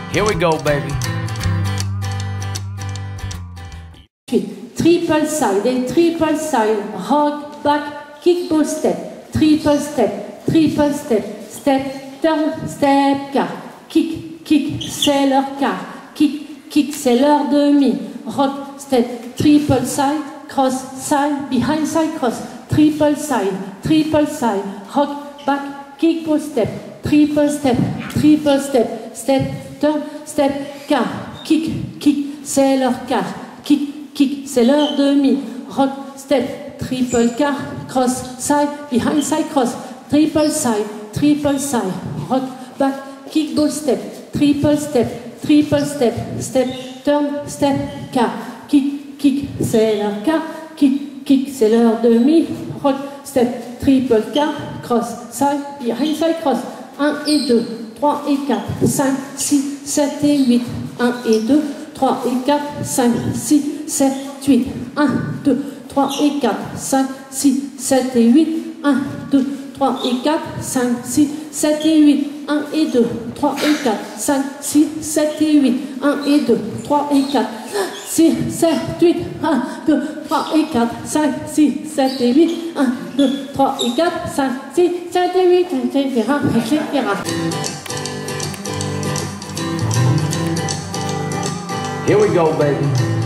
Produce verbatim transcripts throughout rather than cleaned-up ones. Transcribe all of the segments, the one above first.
Here we go, baby. Triple side et triple side, rock, back, kick, ball, step, triple step, triple step, step, turn, step, car, kick, kick, c'est leur car, kick, kick, c'est leur demi, rock, step, triple side, cross, side, behind side, cross, triple side, triple side, rock, back, kick, ball, step, triple step, triple step, step, turn, step, car, kick, kick, c'est leur car, kick, kick, c'est leur demi, rock, step, triple car, cross, side, behind side, cross, triple side, triple side, rock, back, kick, ball, step, triple step, triple step, step, turn, step, car, kick, kick, c'est leur car, kick, kick, c'est leur demi, rock, step, triple car, cross, side, behind side, cross, un et deux, trois et quatre, cinq, six, sept et huit, un et deux, trois et quatre, cinq, six, sept, huit, un, deux, trois et quatre, cinq, six, sept et huit, un, deux, trois et quatre, cinq, six, sept et huit, un et deux, trois et quatre, cinq, six, sept et huit, un et deux, trois et quatre, six, sept, huit, un, deux, trois et quatre, cinq, six, sept et huit, un, deux, trois et quatre, cinq, six, sept et huit, et cetera, et cetera. Here we go, baby.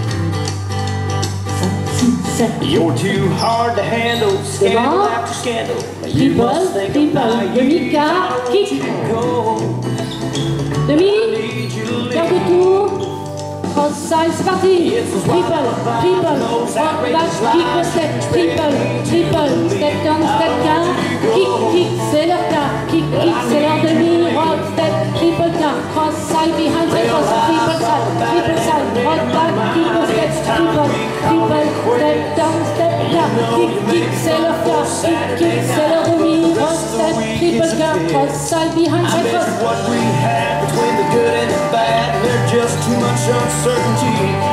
You're too hard to handle, scandal after scandal. You must think about you gotta kick. go. Demi, quart de tour, cross side, c'est parti. Triple, triple, rock, back, kick, step, triple, triple, step, turn, step, car, kick, kick, c'est leur car, kick, kick, c'est leur demi, rock, step, triple car, cross side, behind side, cross, triple side, triple side, rock, back, kick, step, triple, triple, step, turn, step, car, kick, kick, c'est leur car, kick, kick, c'est leur demi, rock, step, triple car, cross side, behind side, cross. What we have between the good and the bad, there's just too much uncertainty.